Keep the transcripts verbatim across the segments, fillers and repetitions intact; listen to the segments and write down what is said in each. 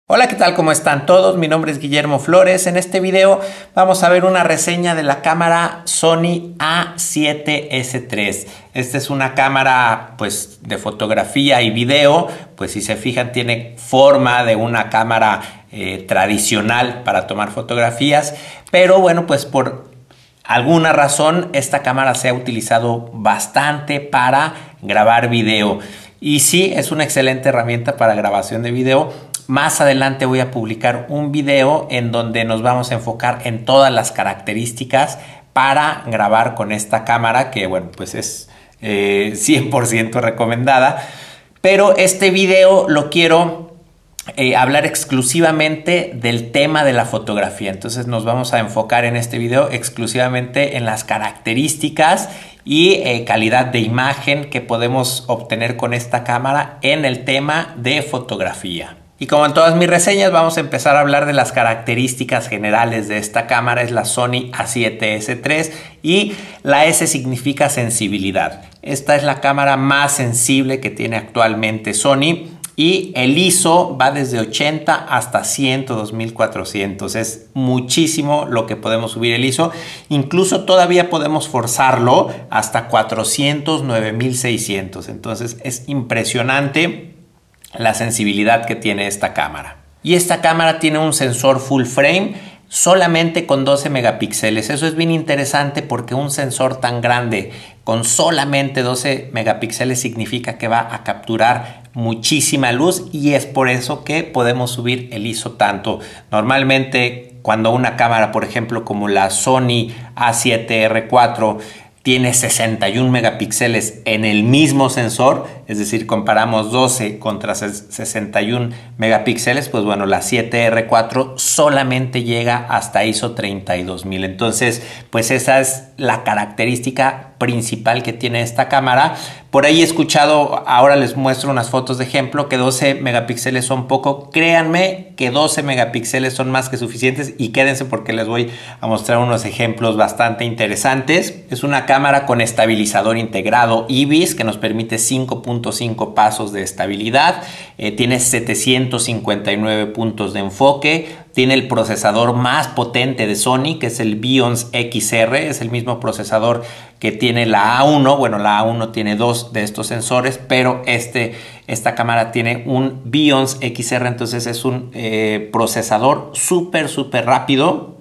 Hola, ¿qué tal? ¿Cómo están todos? Mi nombre es Guillermo Flores. En este video vamos a ver una reseña de la cámara Sony A siete S tres. Esta es una cámara pues de fotografía y video, pues si se fijan tiene forma de una cámara eh, tradicional para tomar fotografías, pero bueno, pues por alguna razón esta cámara se ha utilizado bastante para grabar video. Y sí, es una excelente herramienta para grabación de video. Más adelante voy a publicar un video en donde nos vamos a enfocar en todas las características para grabar con esta cámara, que bueno, pues es eh, cien por ciento recomendada. Pero este video lo quiero eh, hablar exclusivamente del tema de la fotografía. Entonces nos vamos a enfocar en este video exclusivamente en las características y eh, calidad de imagen que podemos obtener con esta cámara en el tema de fotografía. Y como en todas mis reseñas, vamos a empezar a hablar de las características generales de esta cámara. Es la Sony A siete S tres y la S significa sensibilidad. Esta es la cámara más sensible que tiene actualmente Sony y el I S O va desde ochenta hasta ciento dos mil cuatrocientos. Es muchísimo lo que podemos subir el I S O. Incluso todavía podemos forzarlo hasta cuatrocientos nueve mil seiscientos. Entonces es impresionante la sensibilidad que tiene esta cámara. Y esta cámara tiene un sensor full frame solamente con doce megapíxeles. Eso es bien interesante porque un sensor tan grande con solamente doce megapíxeles significa que va a capturar muchísima luz y es por eso que podemos subir el I S O tanto. Normalmente cuando una cámara, por ejemplo, como la Sony A siete R cuatro tiene sesenta y un megapíxeles en el mismo sensor, es decir, comparamos doce contra sesenta y un megapíxeles, pues bueno, la siete R cuatro solamente llega hasta I S O treinta y dos mil. Entonces, pues esa es la característica principal que tiene esta cámara. Por ahí he escuchado, ahora les muestro unas fotos de ejemplo, que doce megapíxeles son poco. Créanme que doce megapíxeles son más que suficientes y quédense porque les voy a mostrar unos ejemplos bastante interesantes. Es una cámara con estabilizador integrado I B I S que nos permite cinco punto cinco pasos de estabilidad. Eh, tiene setecientos cincuenta y nueve puntos de enfoque. Tiene el procesador más potente de Sony, que es el BIONZ X R. Es el mismo procesador que tiene la A uno. Bueno, la A uno tiene dos de estos sensores, pero este, esta cámara tiene un BIONZ X R. Entonces es un eh, procesador súper, súper rápido.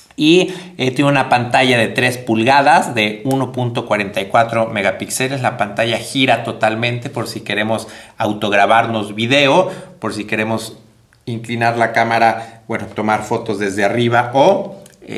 Y eh, tiene una pantalla de tres pulgadas de uno punto cuarenta y cuatro megapíxeles. La pantalla gira totalmente por si queremos autograbarnos video, por si queremos inclinar la cámara, bueno, tomar fotos desde arriba o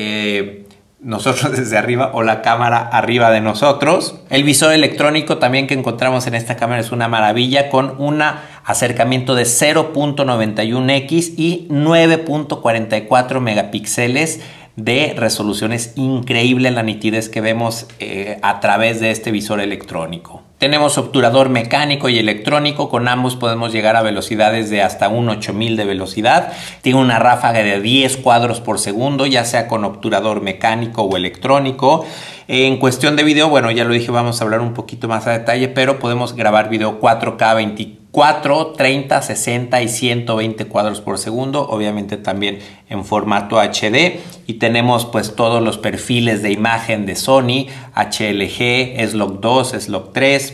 eh, nosotros desde arriba o la cámara arriba de nosotros. El visor electrónico también que encontramos en esta cámara es una maravilla con un acercamiento de cero punto noventa y uno equis y nueve punto cuarenta y cuatro megapíxeles de resolución. Es increíble la nitidez que vemos eh, a través de este visor electrónico. Tenemos obturador mecánico y electrónico, con ambos podemos llegar a velocidades de hasta un ocho mil de velocidad. Tiene una ráfaga de diez cuadros por segundo, ya sea con obturador mecánico o electrónico. En cuestión de video, bueno, ya lo dije, vamos a hablar un poquito más a detalle, pero podemos grabar video cuatro K, veinticuatro, treinta, sesenta y ciento veinte cuadros por segundo, obviamente también en formato H D. Y tenemos pues todos los perfiles de imagen de Sony, H L G, S Log dos, S Log tres.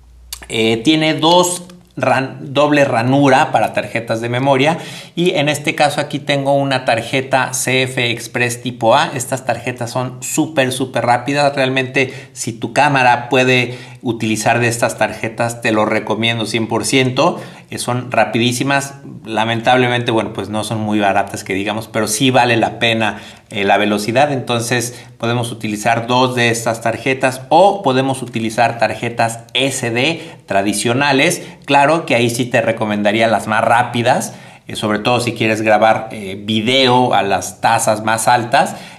Eh, tiene dos ran, doble ranura para tarjetas de memoria y en este caso aquí tengo una tarjeta C F Express tipo A. Estas tarjetas son súper súper rápidas. Realmente si tu cámara puede utilizar de estas tarjetas te lo recomiendo cien por ciento. Eh, son rapidísimas. Lamentablemente, bueno, pues no son muy baratas que digamos, pero sí vale la pena eh, la velocidad. Entonces podemos utilizar dos de estas tarjetas o podemos utilizar tarjetas S D tradicionales. Claro que ahí sí te recomendaría las más rápidas, eh, sobre todo si quieres grabar eh, video a las tasas más altas,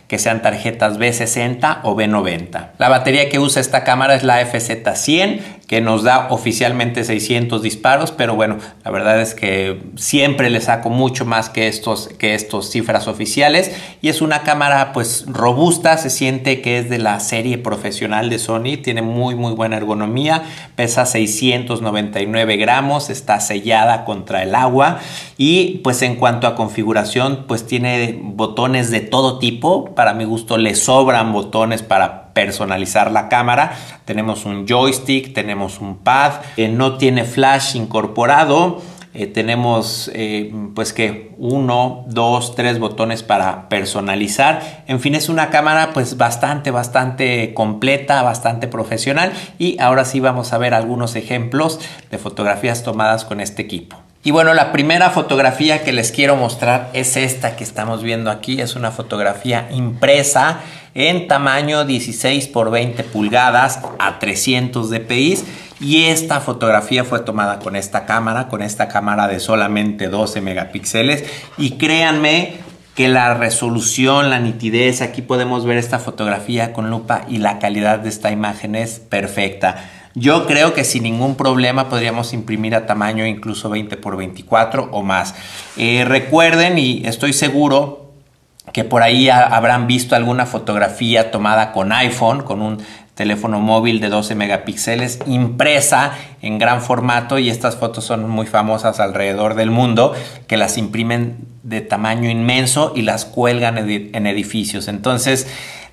que sean tarjetas B sesenta o B noventa. La batería que usa esta cámara es la F Z cien, que nos da oficialmente seiscientos disparos, pero bueno, la verdad es que siempre le saco mucho más que estos, que estos cifras oficiales, y es una cámara pues robusta, se siente que es de la serie profesional de Sony, tiene muy muy buena ergonomía, pesa seiscientos noventa y nueve gramos, está sellada contra el agua, y pues en cuanto a configuración pues tiene botones de todo tipo. Para mi gusto le sobran botones para personalizar la cámara. Tenemos un joystick, tenemos un pad, eh, no tiene flash incorporado. Eh, tenemos eh, pues que uno, dos, tres botones para personalizar. En fin, es una cámara pues bastante, bastante completa, bastante profesional. Y ahora sí vamos a ver algunos ejemplos de fotografías tomadas con este equipo. Y bueno, la primera fotografía que les quiero mostrar es esta que estamos viendo aquí. Es una fotografía impresa en tamaño dieciséis por veinte pulgadas a trescientos D P I. Y esta fotografía fue tomada con esta cámara, con esta cámara de solamente doce megapíxeles. Y créanme que la resolución, la nitidez, aquí podemos ver esta fotografía con lupa y la calidad de esta imagen es perfecta. Yo creo que sin ningún problema podríamos imprimir a tamaño incluso veinte por veinticuatro o más. Eh, recuerden, y estoy seguro que por ahí habrán visto alguna fotografía tomada con iPhone, con un teléfono móvil de doce megapíxeles, impresa en gran formato, y estas fotos son muy famosas alrededor del mundo, que las imprimen de tamaño inmenso y las cuelgan en edificios. Entonces,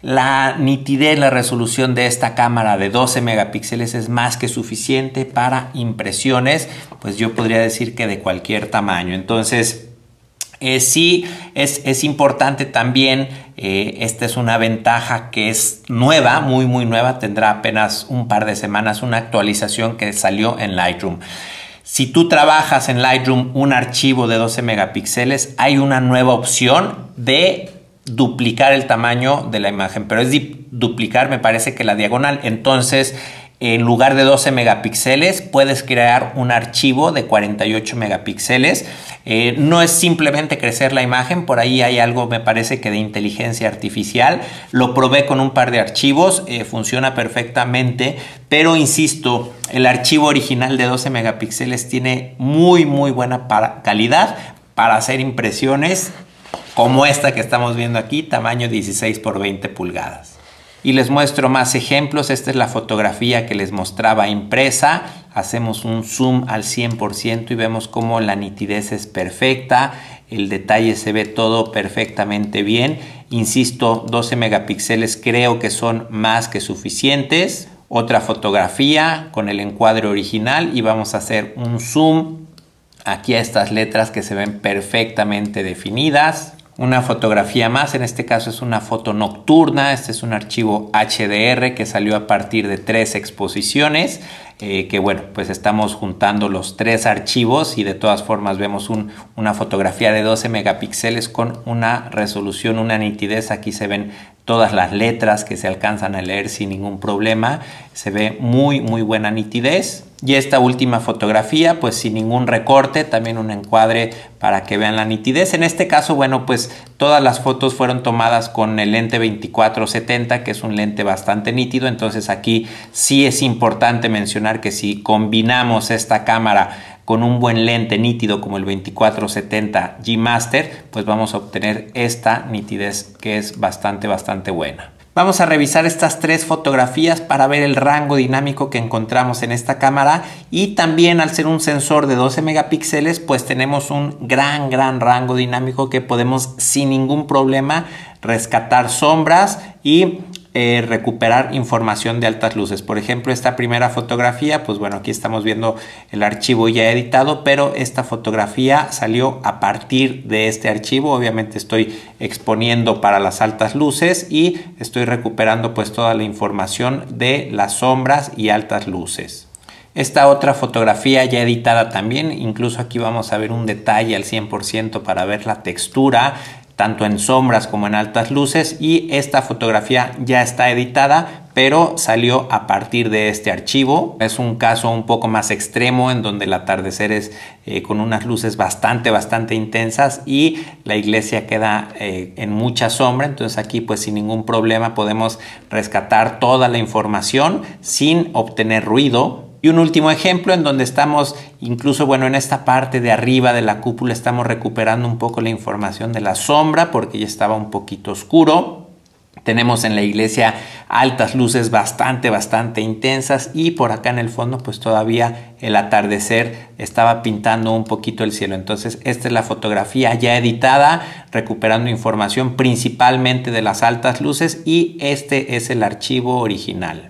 la nitidez, la resolución de esta cámara de doce megapíxeles es más que suficiente para impresiones, pues yo podría decir que de cualquier tamaño. Entonces, Eh, sí, es, es importante también, eh, esta es una ventaja que es nueva, muy muy nueva, tendrá apenas un par de semanas, una actualización que salió en Lightroom. Si tú trabajas en Lightroom un archivo de doce megapíxeles, hay una nueva opción de duplicar el tamaño de la imagen, pero es duplicar, me parece que la diagonal. Entonces, en lugar de doce megapíxeles, puedes crear un archivo de cuarenta y ocho megapíxeles. Eh, no es simplemente crecer la imagen, por ahí hay algo, me parece que de inteligencia artificial. Lo probé con un par de archivos, eh, funciona perfectamente, pero insisto, el archivo original de doce megapíxeles tiene muy muy buena para calidad para hacer impresiones como esta que estamos viendo aquí, tamaño dieciséis por veinte pulgadas. Y les muestro más ejemplos. Esta es la fotografía que les mostraba impresa. Hacemos un zoom al cien por ciento y vemos cómo la nitidez es perfecta. El detalle se ve todo perfectamente bien. Insisto, doce megapíxeles creo que son más que suficientes. Otra fotografía con el encuadre original y vamos a hacer un zoom aquí a estas letras que se ven perfectamente definidas. Una fotografía más, en este caso es una foto nocturna. Este es un archivo H D R que salió a partir de tres exposiciones, eh, que bueno, pues estamos juntando los tres archivos y de todas formas vemos un, una fotografía de doce megapíxeles con una resolución, una nitidez. Aquí se ven todas las letras que se alcanzan a leer sin ningún problema. Se ve muy muy buena nitidez. Y esta última fotografía pues sin ningún recorte, también un encuadre para que vean la nitidez. En este caso, bueno, pues todas las fotos fueron tomadas con el lente veinticuatro setenta, que es un lente bastante nítido. Entonces aquí sí es importante mencionar que si combinamos esta cámara con un buen lente nítido como el veinticuatro setenta G Master, pues vamos a obtener esta nitidez que es bastante, bastante buena. Vamos a revisar estas tres fotografías para ver el rango dinámico que encontramos en esta cámara, y también al ser un sensor de doce megapíxeles pues tenemos un gran gran rango dinámico que podemos sin ningún problema rescatar sombras y eh, recuperar información de altas luces. Por ejemplo, esta primera fotografía, pues bueno, aquí estamos viendo el archivo ya editado, pero esta fotografía salió a partir de este archivo. Obviamente estoy exponiendo para las altas luces y estoy recuperando pues toda la información de las sombras y altas luces. Esta otra fotografía ya editada también, incluso aquí vamos a ver un detalle al cien por ciento para ver la textura, tanto en sombras como en altas luces, y esta fotografía ya está editada, pero salió a partir de este archivo. Es un caso un poco más extremo en donde el atardecer es eh, con unas luces bastante, bastante intensas y la iglesia queda eh, en mucha sombra. Entonces aquí pues sin ningún problema podemos rescatar toda la información sin obtener ruido. Y un último ejemplo en donde estamos, incluso bueno, en esta parte de arriba de la cúpula estamos recuperando un poco la información de la sombra porque ya estaba un poquito oscuro. Tenemos en la iglesia altas luces bastante, bastante intensas y por acá en el fondo pues todavía el atardecer estaba pintando un poquito el cielo. Entonces esta es la fotografía ya editada, recuperando información principalmente de las altas luces y este es el archivo original.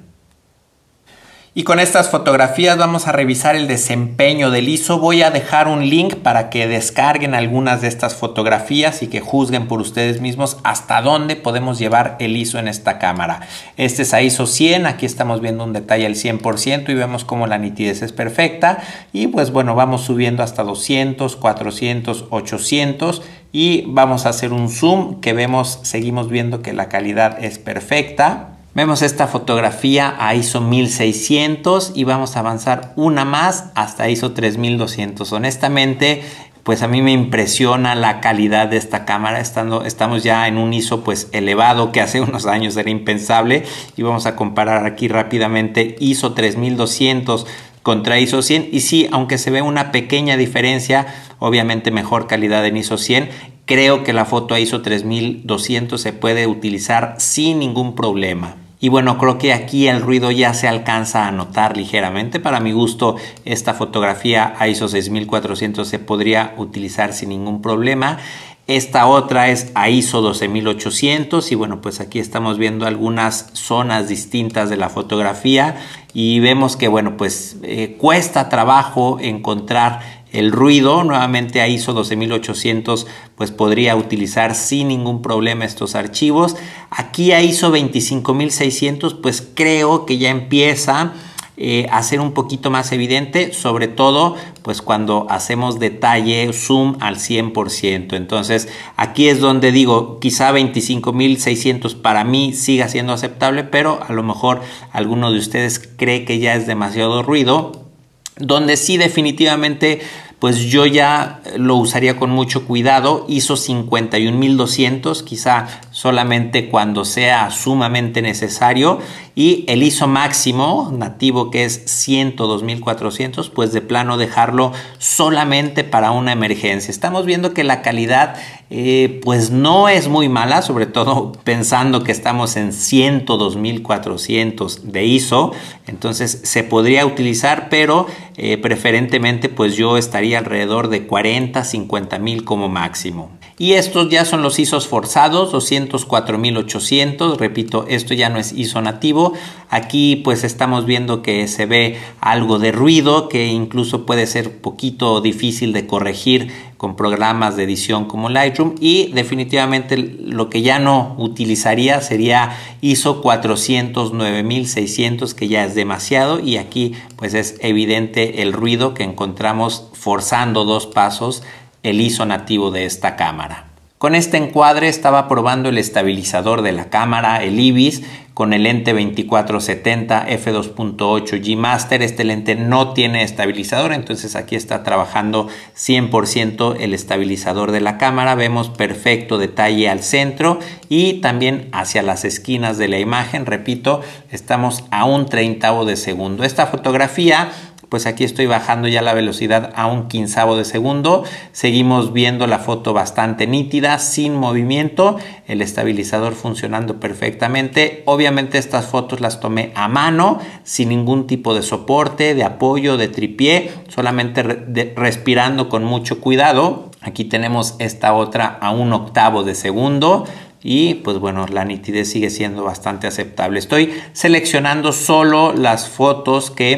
Y con estas fotografías vamos a revisar el desempeño del I S O. Voy a dejar un link para que descarguen algunas de estas fotografías y que juzguen por ustedes mismos hasta dónde podemos llevar el I S O en esta cámara. Este es a I S O cien, aquí estamos viendo un detalle al cien por ciento y vemos cómo la nitidez es perfecta. Y pues bueno, vamos subiendo hasta doscientos, cuatrocientos, ochocientos y vamos a hacer un zoom que vemos, seguimos viendo que la calidad es perfecta. Vemos esta fotografía a I S O mil seiscientos y vamos a avanzar una más hasta I S O tres mil doscientos. Honestamente, pues a mí me impresiona la calidad de esta cámara. Estando, estamos ya en un I S O pues elevado que hace unos años era impensable. Y vamos a comparar aquí rápidamente I S O tres mil doscientos contra I S O cien. Y sí, aunque se ve una pequeña diferencia, obviamente mejor calidad en I S O cien. Creo que la foto a I S O tres mil doscientos se puede utilizar sin ningún problema. Y bueno, creo que aquí el ruido ya se alcanza a notar ligeramente. Para mi gusto, esta fotografía a I S O seis mil cuatrocientos se podría utilizar sin ningún problema. Esta otra es a I S O doce mil ochocientos y bueno, pues aquí estamos viendo algunas zonas distintas de la fotografía y vemos que bueno, pues eh, cuesta trabajo encontrar el ruido. Nuevamente a I S O doce mil ochocientos pues podría utilizar sin ningún problema estos archivos. Aquí a I S O veinticinco mil seiscientos pues creo que ya empieza eh, a ser un poquito más evidente, sobre todo pues cuando hacemos detalle zoom al cien por ciento. Entonces aquí es donde digo, quizá veinticinco mil seiscientos para mí siga siendo aceptable, pero a lo mejor alguno de ustedes cree que ya es demasiado ruido. Donde sí definitivamente pues yo ya lo usaría con mucho cuidado, I S O cincuenta y un mil doscientos, quizá solamente cuando sea sumamente necesario, y el I S O máximo nativo que es ciento dos mil cuatrocientos, pues de plano dejarlo solamente para una emergencia. Estamos viendo que la calidad eh, pues no es muy mala, sobre todo pensando que estamos en ciento dos mil cuatrocientos de I S O, entonces se podría utilizar, pero eh, preferentemente pues yo estaría alrededor de cuarenta, cincuenta mil como máximo. Y estos ya son los I S Os forzados, doscientos cuatro mil ochocientos, repito, esto ya no es I S O nativo. Aquí pues estamos viendo que se ve algo de ruido que incluso puede ser un poquito difícil de corregir con programas de edición como Lightroom, y definitivamente lo que ya no utilizaría sería I S O cuatrocientos nueve mil seiscientos, que ya es demasiado, y aquí pues es evidente el ruido que encontramos forzando dos pasos el I S O nativo de esta cámara. Con este encuadre estaba probando el estabilizador de la cámara, el IBIS, con el lente veinticuatro setenta f dos punto ocho G Master. Este lente no tiene estabilizador, entonces aquí está trabajando cien por ciento el estabilizador de la cámara. Vemos perfecto detalle al centro y también hacia las esquinas de la imagen. Repito, estamos a un treintavo de segundo. Esta fotografía, pues aquí estoy bajando ya la velocidad a un quinceavo de segundo. Seguimos viendo la foto bastante nítida, sin movimiento, el estabilizador funcionando perfectamente. Obviamente estas fotos las tomé a mano, sin ningún tipo de soporte, de apoyo, de tripié, solamente re de, respirando con mucho cuidado. Aquí tenemos esta otra a un octavo de segundo. Y pues bueno, la nitidez sigue siendo bastante aceptable. Estoy seleccionando solo las fotos que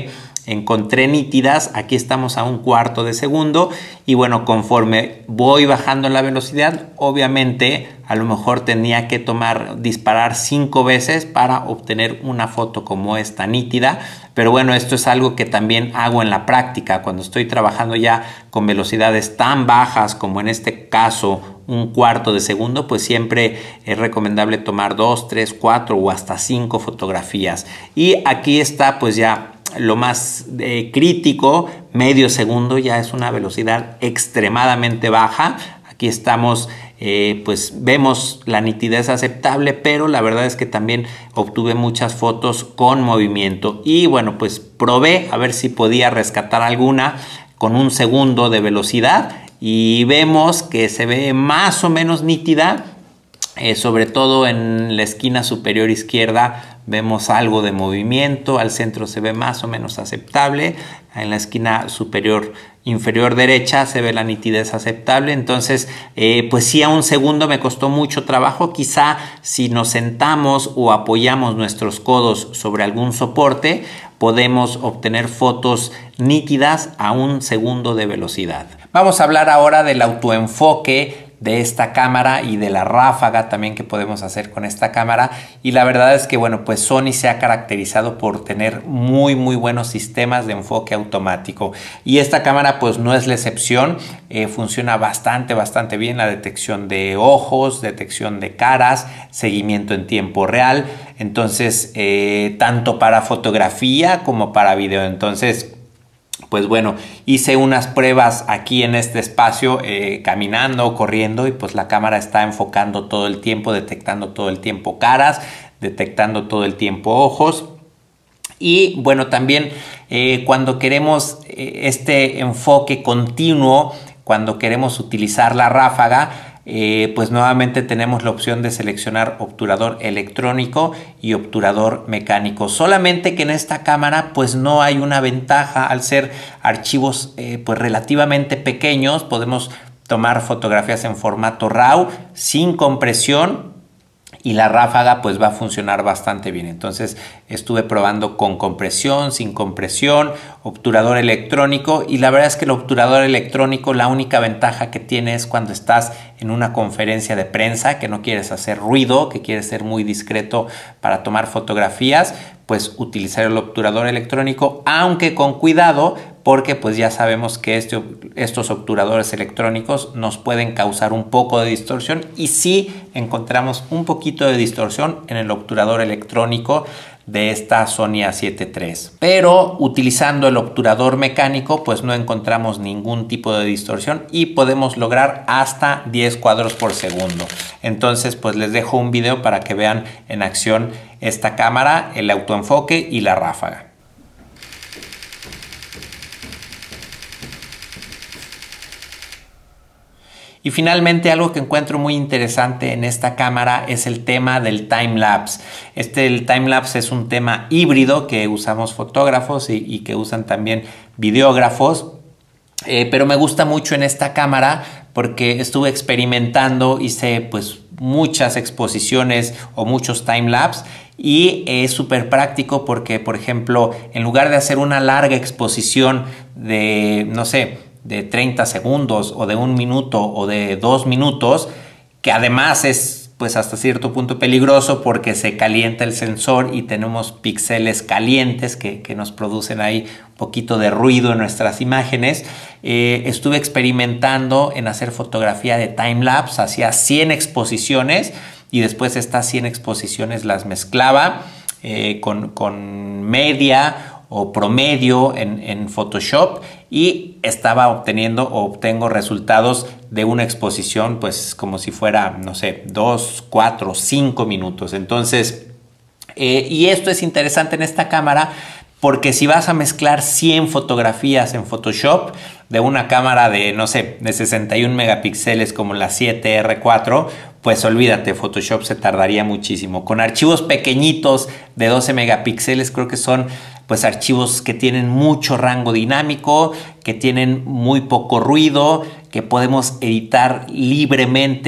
encontré nítidas. Aquí estamos a un cuarto de segundo y bueno, conforme voy bajando la velocidad, obviamente a lo mejor tenía que tomar, disparar cinco veces para obtener una foto como esta nítida. Pero bueno, esto es algo que también hago en la práctica cuando estoy trabajando ya con velocidades tan bajas como en este caso un cuarto de segundo, pues siempre es recomendable tomar dos, tres, cuatro o hasta cinco fotografías. Y aquí está pues ya lo más eh, crítico, medio segundo, ya es una velocidad extremadamente baja. Aquí estamos, eh, pues vemos la nitidez aceptable, pero la verdad es que también obtuve muchas fotos con movimiento. Y bueno, pues probé a ver si podía rescatar alguna con un segundo de velocidad y vemos que se ve más o menos nítida. Eh, sobre todo en la esquina superior izquierda vemos algo de movimiento, al centro se ve más o menos aceptable, en la esquina superior inferior derecha se ve la nitidez aceptable. Entonces eh, pues sí, a un segundo me costó mucho trabajo. Quizá si nos sentamos o apoyamos nuestros codos sobre algún soporte podemos obtener fotos nítidas a un segundo de velocidad. Vamos a hablar ahora del autoenfoque de esta cámara y de la ráfaga también que podemos hacer con esta cámara. Y la verdad es que bueno, pues Sony se ha caracterizado por tener muy muy buenos sistemas de enfoque automático y esta cámara pues no es la excepción. Eh, funciona bastante bastante bien la detección de ojos, detección de caras, seguimiento en tiempo real. Entonces eh, tanto para fotografía como para video. Entonces pues bueno, hice unas pruebas aquí en este espacio, eh, caminando, corriendo, y pues la cámara está enfocando todo el tiempo, detectando todo el tiempo caras, detectando todo el tiempo ojos. Y bueno, también eh, cuando queremos eh, este enfoque continuo, cuando queremos utilizar la ráfaga, Eh, pues nuevamente tenemos la opción de seleccionar obturador electrónico y obturador mecánico. Solamente que en esta cámara pues no hay una ventaja al ser archivos eh, pues relativamente pequeños. Podemos tomar fotografías en formato RAW sin compresión y la ráfaga pues va a funcionar bastante bien. Entonces estuve probando con compresión, sin compresión, obturador electrónico, y la verdad es que el obturador electrónico, la única ventaja que tiene es cuando estás en una conferencia de prensa, que no quieres hacer ruido, que quieres ser muy discreto para tomar fotografías, pues utilizar el obturador electrónico, aunque con cuidado, porque pues ya sabemos que este, estos obturadores electrónicos nos pueden causar un poco de distorsión, y sí encontramos un poquito de distorsión en el obturador electrónico de esta Sony A siete tres. Pero utilizando el obturador mecánico pues no encontramos ningún tipo de distorsión y podemos lograr hasta diez cuadros por segundo. Entonces pues les dejo un video para que vean en acción esta cámara, el autoenfoque y la ráfaga. Y finalmente, algo que encuentro muy interesante en esta cámara es el tema del time-lapse. Este el time-lapse es un tema híbrido que usamos fotógrafos y, y que usan también videógrafos. Eh, pero me gusta mucho en esta cámara porque estuve experimentando, hice pues muchas exposiciones o muchos time-lapse. Y es súper práctico porque, por ejemplo, en lugar de hacer una larga exposición de, no sé, de treinta segundos o de un minuto o de dos minutos, que además es pues hasta cierto punto peligroso porque se calienta el sensor y tenemos píxeles calientes que, que nos producen ahí un poquito de ruido en nuestras imágenes. Eh, estuve experimentando en hacer fotografía de time-lapse, hacía cien exposiciones y después estas cien exposiciones las mezclaba eh, con, con media o promedio en, en Photoshop, y estaba obteniendo o obtengo resultados de una exposición pues como si fuera, no sé, dos, cuatro, cinco minutos. Entonces, eh, y esto es interesante en esta cámara porque si vas a mezclar cien fotografías en Photoshop de una cámara de, no sé, de sesenta y un megapíxeles como la siete R cuatro, pues olvídate, Photoshop se tardaría muchísimo. Con archivos pequeñitos de doce megapíxeles creo que son pues archivos que tienen mucho rango dinámico, que tienen muy poco ruido, que podemos editar libremente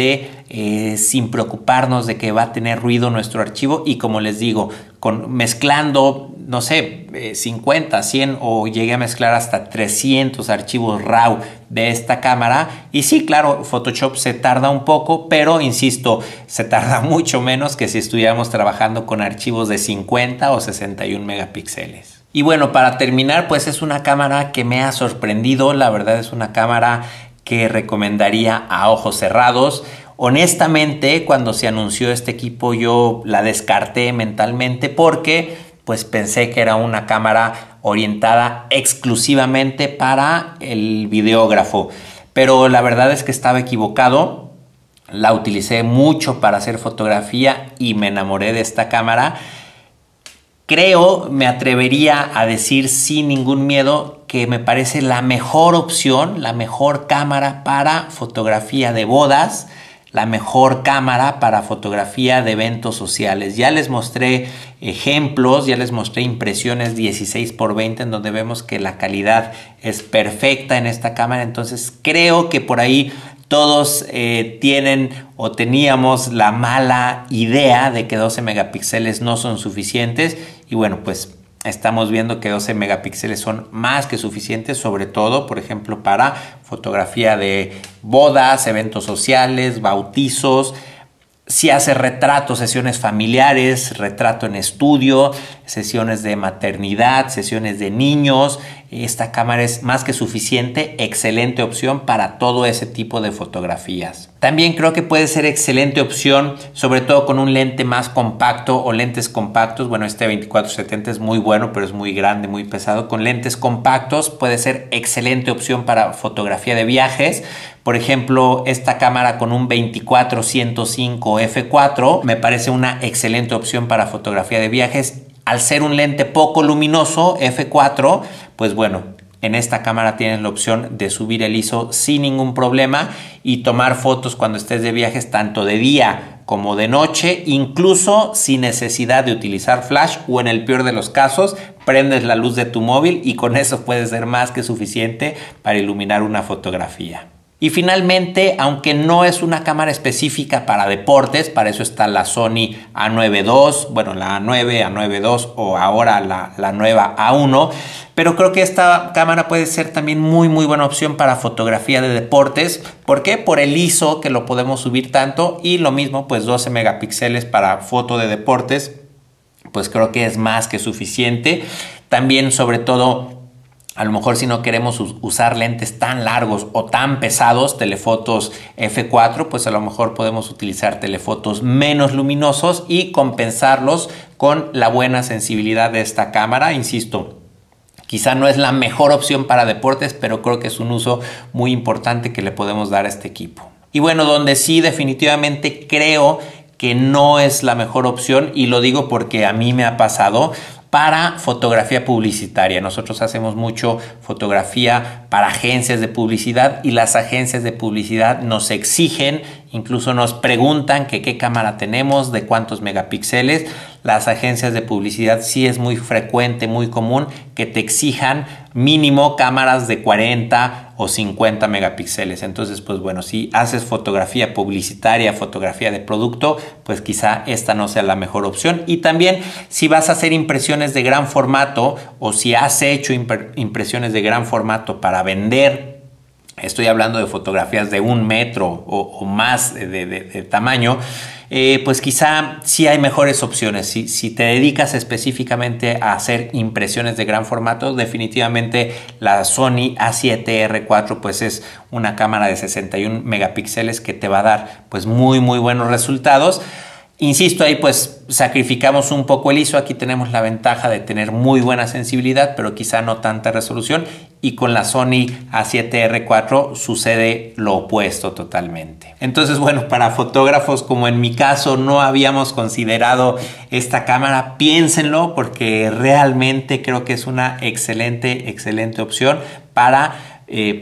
eh, sin preocuparnos de que va a tener ruido nuestro archivo y como les digo, con, mezclando, no sé, eh, cincuenta, cien o llegué a mezclar hasta trescientos archivos RAW de esta cámara. Y sí, claro, Photoshop se tarda un poco, pero insisto, se tarda mucho menos que si estuviéramos trabajando con archivos de cincuenta o sesenta y un megapíxeles. Y bueno, para terminar, pues es una cámara que me ha sorprendido. La verdad es una cámara que recomendaría a ojos cerrados. Honestamente, cuando se anunció este equipo yo la descarté mentalmente porque pues pensé que era una cámara orientada exclusivamente para el videógrafo. Pero la verdad es que estaba equivocado. La utilicé mucho para hacer fotografía y me enamoré de esta cámara. Creo, me atrevería a decir sin ningún miedo que me parece la mejor opción, la mejor cámara para fotografía de bodas, la mejor cámara para fotografía de eventos sociales. Ya les mostré ejemplos, ya les mostré impresiones dieciséis por veinte en donde vemos que la calidad es perfecta en esta cámara. Entonces creo que por ahí todos eh, tienen o teníamos la mala idea de que doce megapíxeles no son suficientes y bueno, pues estamos viendo que doce megapíxeles son más que suficientes, sobre todo, por ejemplo, para fotografía de bodas, eventos sociales, bautizos. Si hace retratos, sesiones familiares, retrato en estudio, sesiones de maternidad, sesiones de niños, esta cámara es más que suficiente, excelente opción para todo ese tipo de fotografías. También creo que puede ser excelente opción, sobre todo con un lente más compacto o lentes compactos. Bueno, este veinticuatro setenta es muy bueno, pero es muy grande, muy pesado. Con lentes compactos puede ser excelente opción para fotografía de viajes. Por ejemplo, esta cámara con un veinticuatro ciento cinco efe cuatro me parece una excelente opción para fotografía de viajes. Al ser un lente poco luminoso, efe cuatro, pues bueno, en esta cámara tienes la opción de subir el I S O sin ningún problema y tomar fotos cuando estés de viajes tanto de día como de noche, incluso sin necesidad de utilizar flash o en el peor de los casos, prendes la luz de tu móvil y con eso puede ser más que suficiente para iluminar una fotografía. Y finalmente, aunque no es una cámara específica para deportes, para eso está la Sony A nueve dos, bueno, la A nueve, A nueve dos o ahora la, la nueva A uno, pero creo que esta cámara puede ser también muy muy buena opción para fotografía de deportes. ¿Por qué? Por el I S O que lo podemos subir tanto y lo mismo, pues doce megapíxeles para foto de deportes, pues creo que es más que suficiente. También, sobre todo, a lo mejor si no queremos usar lentes tan largos o tan pesados, telefotos efe cuatro, pues a lo mejor podemos utilizar telefotos menos luminosos y compensarlos con la buena sensibilidad de esta cámara. Insisto, quizá no es la mejor opción para deportes, pero creo que es un uso muy importante que le podemos dar a este equipo. Y bueno, donde sí definitivamente creo que no es la mejor opción, y lo digo porque a mí me ha pasado, para fotografía publicitaria. Nosotros hacemos mucho fotografía para agencias de publicidad y las agencias de publicidad nos exigen, incluso nos preguntan que qué cámara tenemos, de cuántos megapíxeles. Las agencias de publicidad sí es muy frecuente, muy común que te exijan mínimo cámaras de cuarenta o cincuenta megapíxeles. Entonces, pues bueno, si haces fotografía publicitaria, fotografía de producto, pues quizá esta no sea la mejor opción. Y también si vas a hacer impresiones de gran formato o si has hecho impresiones de gran formato para vender, estoy hablando de fotografías de un metro o, o más de, de, de tamaño, eh, pues quizá sí hay mejores opciones. Si, si te dedicas específicamente a hacer impresiones de gran formato, definitivamente la Sony A siete erre cuatro pues es una cámara de sesenta y un megapíxeles que te va a dar pues muy muy buenos resultados. Insisto, ahí pues sacrificamos un poco el I S O. Aquí tenemos la ventaja de tener muy buena sensibilidad, pero quizá no tanta resolución. Y con la Sony A siete erre cuatro sucede lo opuesto totalmente. Entonces, bueno, para fotógrafos como en mi caso no habíamos considerado esta cámara, piénsenlo porque realmente creo que es una excelente, excelente opción para, eh, pues,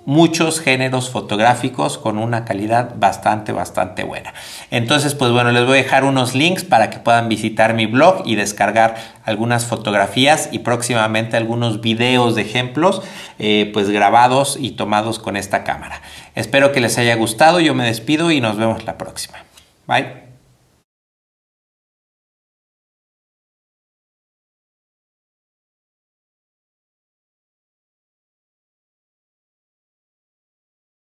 muchos géneros fotográficos con una calidad bastante, bastante buena. Entonces, pues bueno, les voy a dejar unos links para que puedan visitar mi blog y descargar algunas fotografías y próximamente algunos videos de ejemplos eh, pues grabados y tomados con esta cámara. Espero que les haya gustado, yo me despido y nos vemos la próxima. Bye.